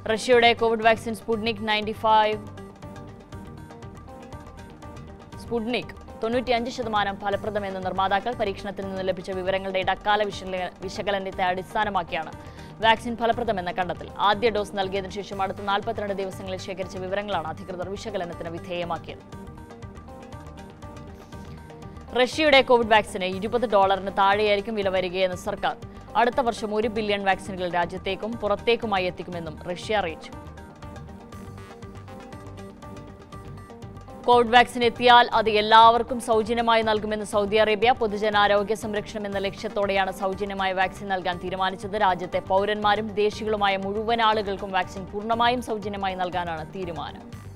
റഷ്യയുടെ Covid vaccine Sputnik 95% ഫലപ്രദമെന്ന് നിർമ്മാതാക്കൾ പരീക്ഷണത്തിൽ നിന്ന് ലഭിച്ച വിവരങ്ങളുടെ ഇടക്കാല വിശകലനത്തെ അടിസ്ഥാനമാക്കിയാണ് വാക്സിൻ ഫലപ്രദമെന്ന കണ്ടെത്തൽ. ആദ്യ ഡോസ് നൽകിയതിനു ശേഷം അടുത്ത 42 ദിവസങ്ങളിൽ ശേഖരിച്ച വിവരങ്ങളാണ് അധികൃതർ വിശകലനത്തിന് വിധേയമാക്കിയത്. റഷ്യയുടെ കോവിഡ് വാക്സിന് $20 താഴെയായിരിക്കും വില വരികയെന്ന് സർക്കാർ. അടുത്ത വർഷം 1 ബില്യൺ വാക്സിനുകൾ രാജ്യത്തേക്കും പുറത്തേക്കുമായി എത്തിക്കുമെന്നും റഷ്യ അറിയിച്ചു. കോവിഡ് വാക്സിൻ എത്തിയാൽ അത് എല്ലാവർക്കും സൗജന്യമായി നൽകുമെന്ന് സൗദി അറേബ്യ. പൊതുജനാരോഗ്യ സംരക്ഷണം എന്ന ലക്ഷ്യത്തോടെയാണ് സൗജന്യമായ വാക്സിൻ നൽകാൻ തീരുമാനിച്ചത്. രാജ്യത്തെ പൗരന്മാരും ദേശികളുമായ മുഴുവൻ ആളുകൾക്കും വാക്സിൻ പൂർണ്ണമായും സൗജന്യമായി നൽകാനാണ് തീരുമാനം.